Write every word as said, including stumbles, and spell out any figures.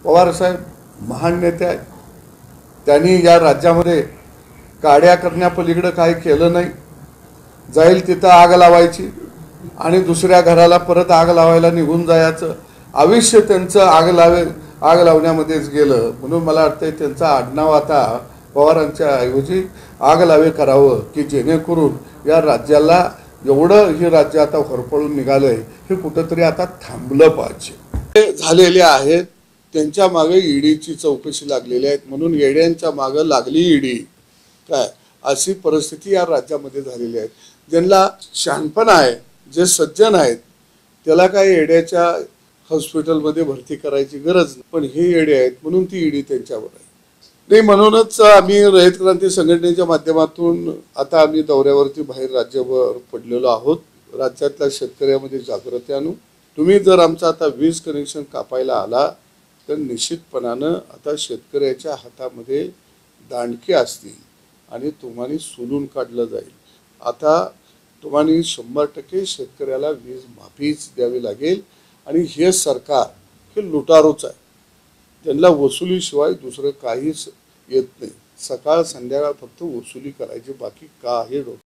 पवार साहेब महान नेते आहेत. त्यांनी या राज्यामध्ये काड्या करण्यापलीकडे काही केलं नाही. जाईल तिथं आग लावायची आणि दुसऱ्या घराला परत आग लावायला निघून जायचं. आयुष्य त्यांचं आग लावे आग लावण्यामध्येच गेलं. म्हणून मला वाटतं त्यांचं आडनाव आता पवारांच्या ऐवजी आग लावे करावं, की जेणेकरून या राज्याला एवढं हे राज्य आता होरपळून निघालंय हे कुठंतरी आता थांबलं पाहिजे. झालेले आहेत त्यांच्या मागे ईडीची चौकशी लागलेली आहे. म्हणून येड्यांच्या मागे लागली ईडी काय अशी परिस्थिती या राज्यामध्ये झालेली आहे. ज्यांना शहाणपण आहे, जे सज्जन आहेत, त्याला काय येड्याच्या हॉस्पिटलमध्ये भरती करायची गरज नाही. पण हे येडे आहेत म्हणून ती ईडी त्यांच्यावर आहे. नाही म्हणूनच आम्ही रयत क्रांती संघटनेच्या माध्यमातून आता आम्ही दौऱ्यावरती बाहेर राज्यभर पडलेलो आहोत. राज्यातल्या शेतकऱ्यामध्ये जागृती आणू. तुम्ही जर आमचं आता वीज कनेक्शन कापायला आला तर निश्चितपणानं आता शेतकऱ्याच्या हातामध्ये दांडके असतील आणि तुम्हाला सोलून काढलं जाईल. आता तुम्हाला शंभर टक्के शेतकऱ्याला वीज माफीच द्यावी लागेल. आणि हे सरकार हे लुटारूच आहे. त्यांना वसुलीशिवाय दुसरं काहीच येत नाही. सकाळ संध्याकाळ फक्त वसुली करायची, बाकी काही डोकं